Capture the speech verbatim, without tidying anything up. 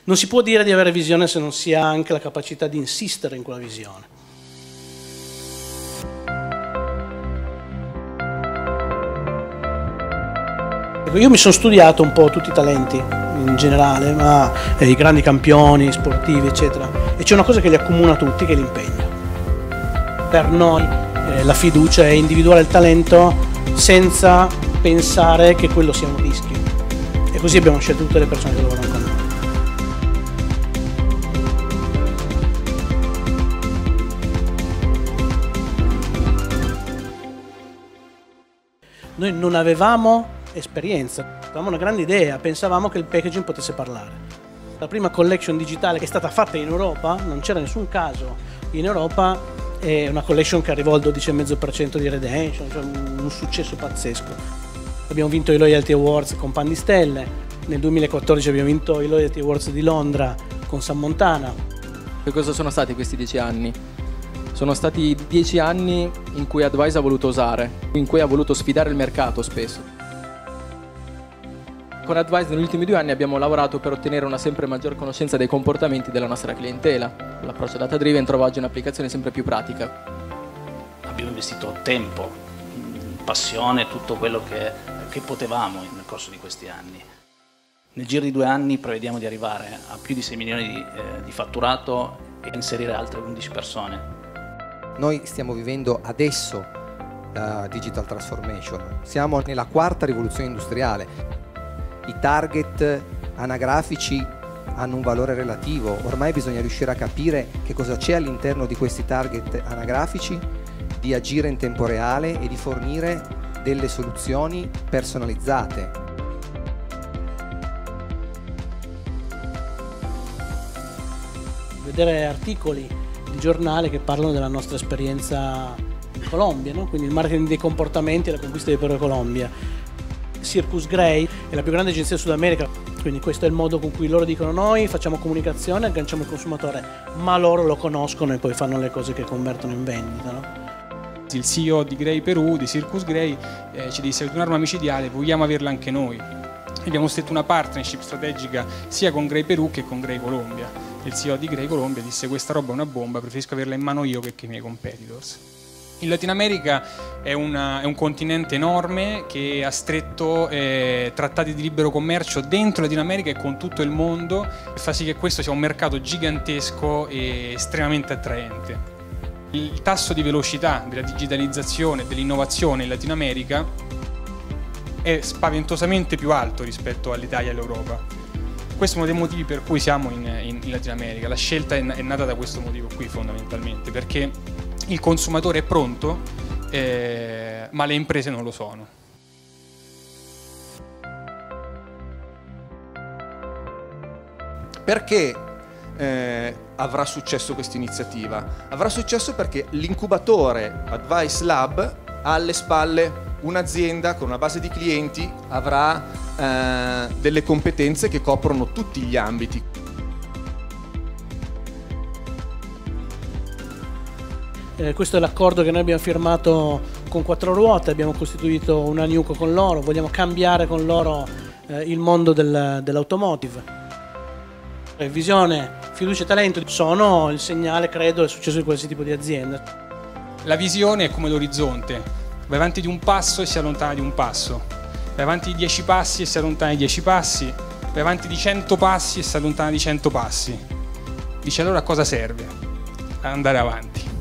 Non si può dire di avere visione se non si ha anche la capacità di insistere in quella visione. Io mi sono studiato un po' tutti i talenti in generale, ma eh, i grandi campioni sportivi eccetera, e c'è una cosa che li accomuna tutti, che è l'impegno. Per noi eh, la fiducia è individuare il talento senza pensare che quello sia un rischio, e così abbiamo scelto tutte le persone che lavorano con noi. Noi non avevamo esperienza, avevamo una grande idea, pensavamo che il packaging potesse parlare. La prima collection digitale che è stata fatta in Europa, non c'era nessun caso in Europa, è una collection che arrivò al dodici virgola cinque per cento di redemption, cioè un successo pazzesco. Abbiamo vinto i Loyalty Awards con Pan di Stelle, nel duemilaquattordici abbiamo vinto i Loyalty Awards di Londra con San Montana. Che cosa sono stati questi dieci anni? Sono stati dieci anni in cui Advice ha voluto osare, in cui ha voluto sfidare il mercato spesso. Con Advice negli ultimi due anni abbiamo lavorato per ottenere una sempre maggior conoscenza dei comportamenti della nostra clientela. L'approccio data driven trova oggi un'applicazione sempre più pratica. Abbiamo investito tempo, passione, tutto quello che, che potevamo nel corso di questi anni. Nel giro di due anni prevediamo di arrivare a più di sei milioni di, eh, di fatturato e inserire altre undici persone. Noi stiamo vivendo adesso la digital transformation, siamo nella quarta rivoluzione industriale. I target anagrafici hanno un valore relativo, ormai bisogna riuscire a capire che cosa c'è all'interno di questi target anagrafici, di agire in tempo reale e di fornire delle soluzioni personalizzate. Vedere articoli di giornale che parlano della nostra esperienza in Colombia, no? Quindi il marketing dei comportamenti e la conquista di Perù e Colombia. Circus Grey è la più grande agenzia del Sud America, quindi questo è il modo con cui loro dicono: noi facciamo comunicazione, agganciamo il consumatore, ma loro lo conoscono e poi fanno le cose che convertono in vendita, no? Il C E O di Grey Perù, di Circus Grey, eh, ci disse: un'arma micidiale, vogliamo averla anche noi. Abbiamo stretto una partnership strategica sia con Grey Perù che con Grey Colombia. Il C E O di Grey Colombia disse: questa roba è una bomba, preferisco averla in mano io che, che i miei competitors. Il Latino America è, una, è un continente enorme che ha stretto eh, trattati di libero commercio dentro Latino America e con tutto il mondo, e fa sì che questo sia un mercato gigantesco e estremamente attraente. Il tasso di velocità della digitalizzazione e dell'innovazione in Latino America è spaventosamente più alto rispetto all'Italia e all'Europa. Questo è uno dei motivi per cui siamo in, in, in Latino America. La scelta è, è nata da questo motivo qui fondamentalmente, perché il consumatore è pronto, eh, ma le imprese non lo sono. Perché eh, avrà successo questa iniziativa? Avrà successo perché l'incubatore Advice Lab ha alle spalle un'azienda con una base di clienti, avrà eh, delle competenze che coprono tutti gli ambiti. Eh, questo è l'accordo che noi abbiamo firmato con Quattro Ruote, abbiamo costituito una NewCo con loro, vogliamo cambiare con loro eh, il mondo del, dell'automotive. Eh, visione, fiducia e talento sono il segnale, credo, del successo di qualsiasi tipo di azienda. La visione è come l'orizzonte, vai avanti di un passo e si allontana di un passo, vai avanti di dieci passi e si allontana di dieci passi, vai avanti di cento passi e si allontana di cento passi. Dice: allora a cosa serve? Ad andare avanti.